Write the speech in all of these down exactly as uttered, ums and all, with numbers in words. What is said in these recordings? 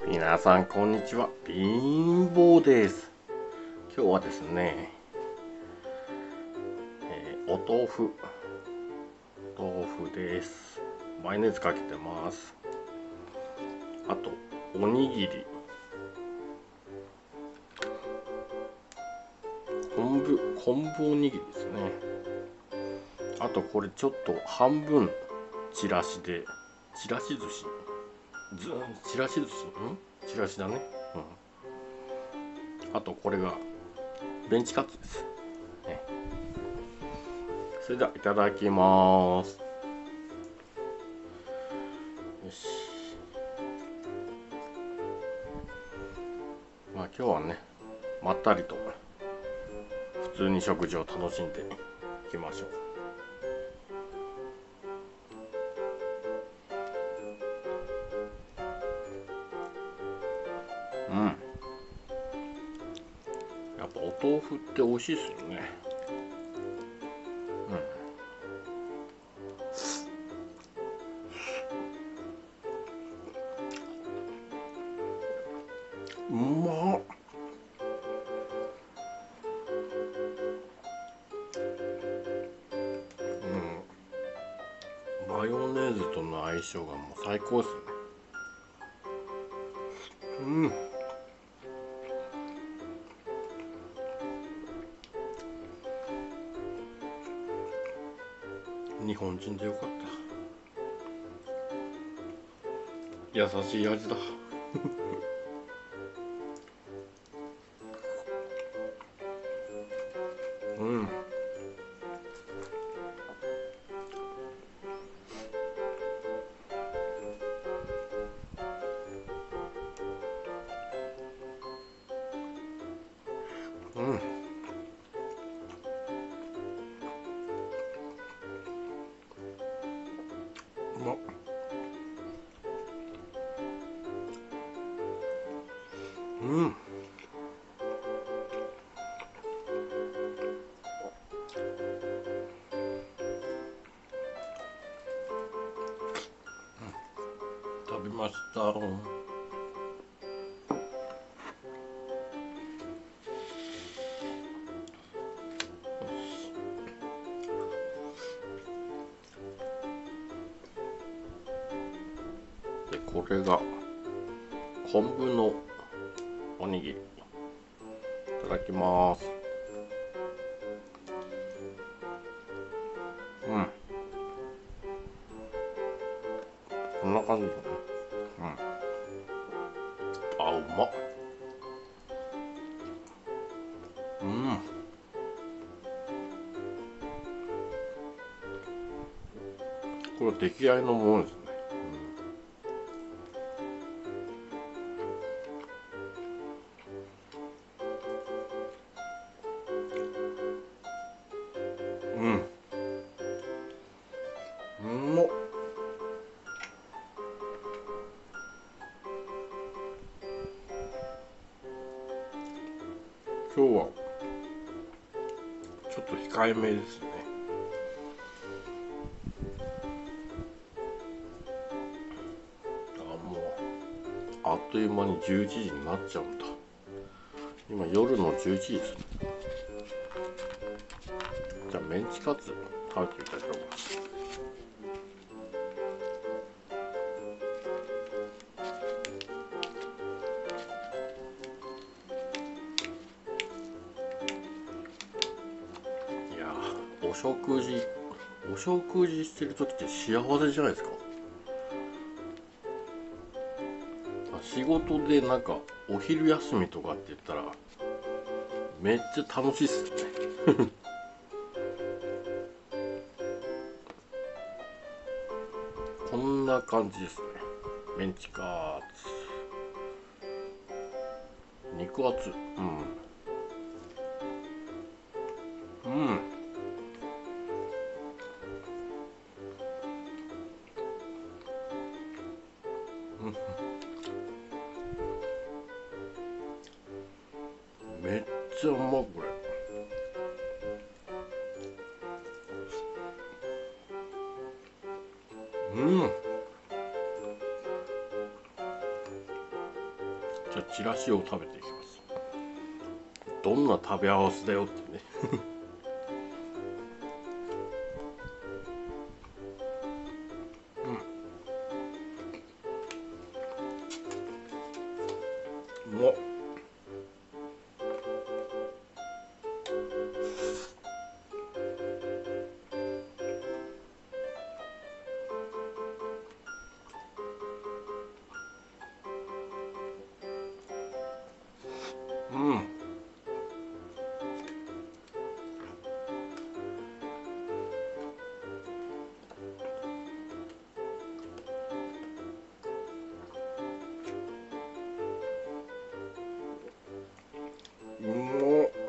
皆さんこんにちは、貧乏です。今日はですね、えー、お豆腐豆腐です。マヨネーズかけてます。あとおにぎり、昆布昆布おにぎりですね。あとこれちょっと半分ちらしで、ちらし寿司ずちらし寿司んちらしだね。うん、あとこれがベンチカツです、ね。それではいただきます。よし。まあ今日はね、まったりと普通に食事を楽しんでいきましょう。うん。やっぱお豆腐って美味しいですよね。うん。うまっ。うん。マヨネーズとの相性がもう最高ですね。うん。日本人でよかった。優しい味だ。うん。うん。うまっ。うん。食べました。でこれが昆布のおにぎり。いただきます。うん。こんな感じだね。うん。あ、うまっ。うん。これ出来合いのものですね。うん。うん。うまっ。今日はちょっと控えめですね。あ、もうあっという間にじゅういちじになっちゃうんだ。今夜のじゅういちじですね。じゃあメンチカツ食べてみたいと思います。いやー、お食事お食事してる時って幸せじゃないですか。仕事でなんかお昼休みとかって言ったらめっちゃ楽しいっすよね。こんな感じですね。メンチカツ肉厚。うん。うん。めっちゃうまいこれ。うん。 じゃあチラシを食べていきます。どんな食べ合わせだよってねうん、うまっ。うん、うまっ。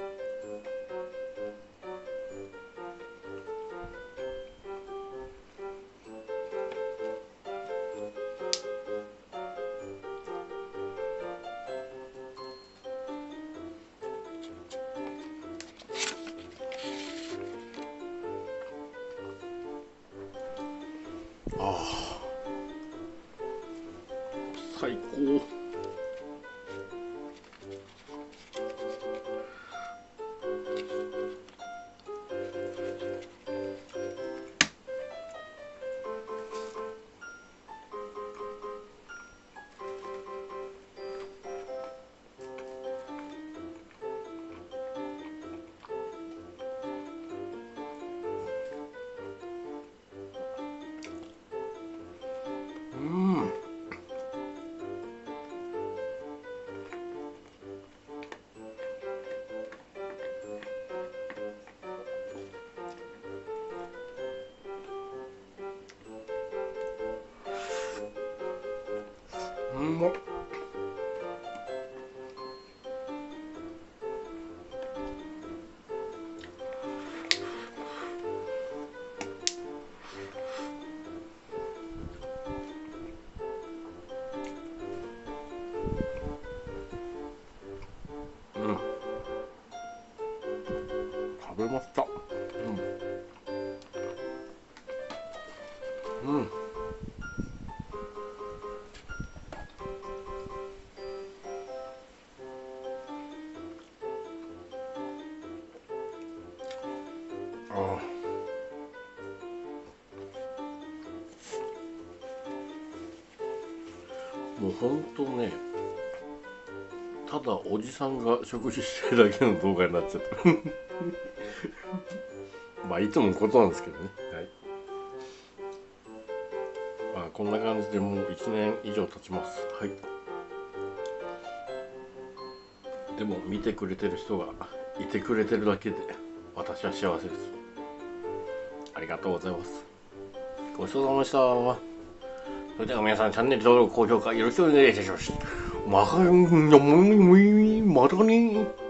ああ、最高。うん、うまっ。うん、食べました。うん、うん、ああ、もうほんとね、ただおじさんが食事してるだけの動画になっちゃったまあいつものことなんですけどね。はい、まあこんな感じでもういちねん以上経ちます。はい。でも見てくれてる人がいてくれてるだけで私は幸せです。ありがとうございます。ごちそうさまでした。それでは皆さんチャンネル登録高評価よろしくお願いいたします。またね。